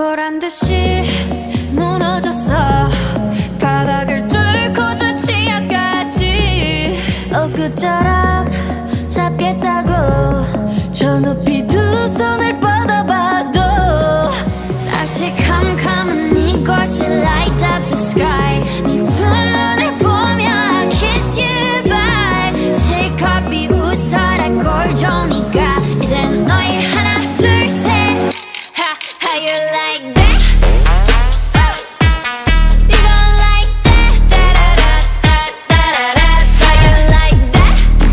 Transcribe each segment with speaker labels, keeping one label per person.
Speaker 1: 보란 듯이 무너졌어. 바닥을 뚫고 저 치아까지
Speaker 2: 엊그처럼 잡겠다고 저 높이 두 손을 뻗어봐도
Speaker 1: 다시 캄캄한 이곳에 light up the sky. 네 두 눈을 보며 kiss you bye. 실컷 비웃어라 꼴 좋으니까 이젠 너희 하나 둘 셋. How you like that? You gon' like that? Da-da-da-da-da-da-da. How you like that?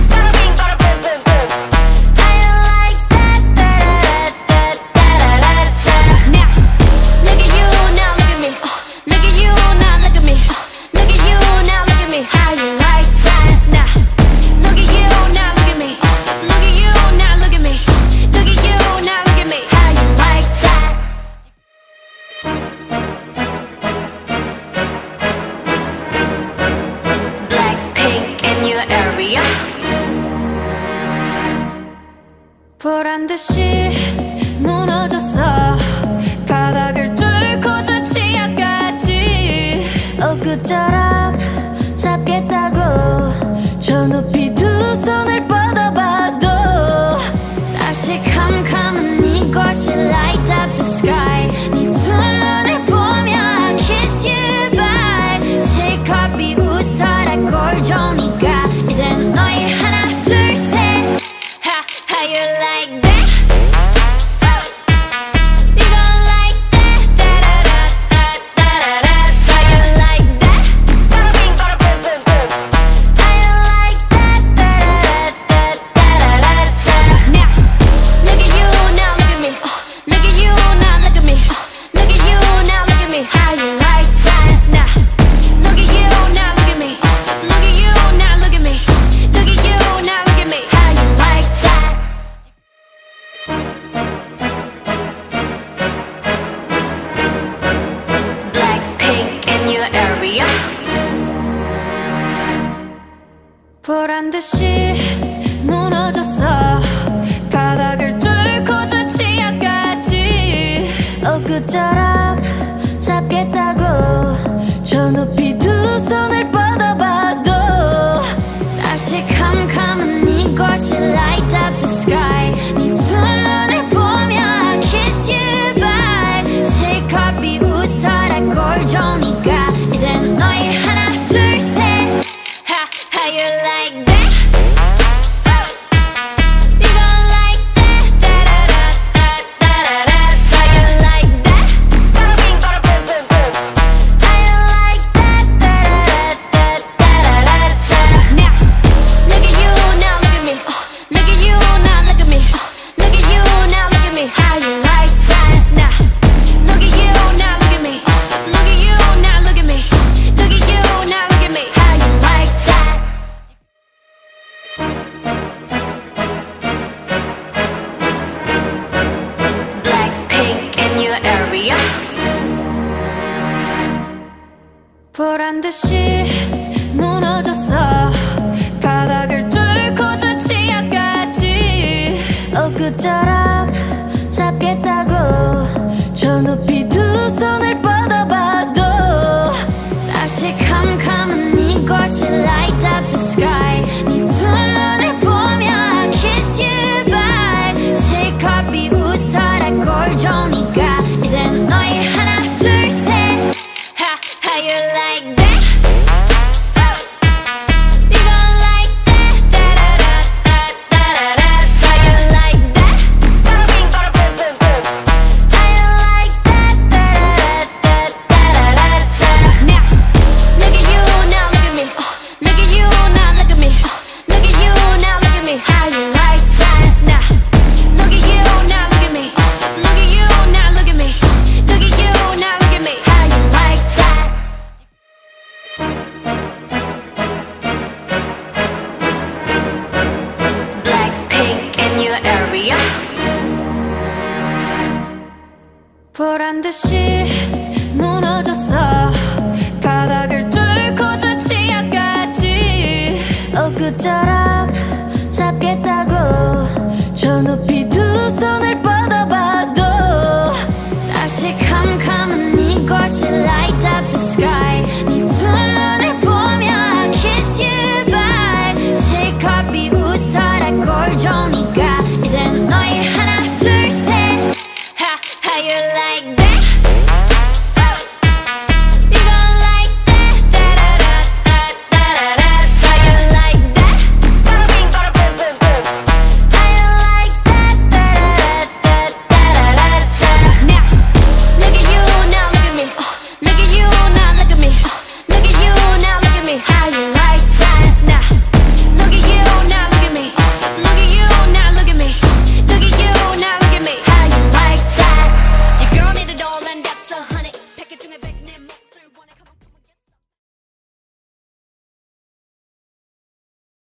Speaker 1: How you like that? Da-da-da-da-da-da-da. Now, look at you, now look at me. Look at you, now look at me. Look at you, now look at me. How you like that? Now, look at you, now look at me. Look at you, now look at me. Look at you, now look at me. How you like that? Blackpink in your area. 보란 듯이 무너졌어. 바닥을 뚫고 저 치아까지
Speaker 2: 엊그처럼 잡겠다고 저 높이 두 손을 뻗어봐도
Speaker 1: 다시 캄캄한 이곳에 light up the sky. 네 두 눈을 보며 kiss you bye. 실컷 비웃어라 꼴 좋으니까 이젠 너희 하나 둘 셋. How you like that? You gon' like that? Da-da-da-da-da-da. How you like that? How you like that? Da-da-da-da-da-da-da. Now, look at you, now look at me. Look at you, now look at me. Look at you, now look at me. How you like that? Now, look at you, now look at me. Look at you, now look at me. Look at you, now look at me. How you like that? Blackpink in your area. 보란 듯이 무너졌어. 바닥을 뚫고 저 치아까지
Speaker 2: 엊그처럼 잡겠다고 저 높이 두 손을 뻗어봐도
Speaker 1: 다시 캄캄한 이곳에 light up the sky. 네 두 눈을 보며 kiss you bye. 실컷 비웃어라 꼴 좋으니까 이젠 너희 하나 둘 셋. How you like that? You gon' like that? Da-da-da-da-da-da. How you like that? How you like that? Da-da-da-da-da-da. Now, look at you, now look at me. Look at you, now look at me. Look at you, now look at me. How you like that? Now, look at you, now look at me. Look at you, now look at me. Look at you, now look at me. How you like that? Blackpink in your area. 보란 듯이 무너졌어. 바닥을 뚫고 저 치아까지
Speaker 2: 엊그처럼 잡겠다고 저 높이 두 손을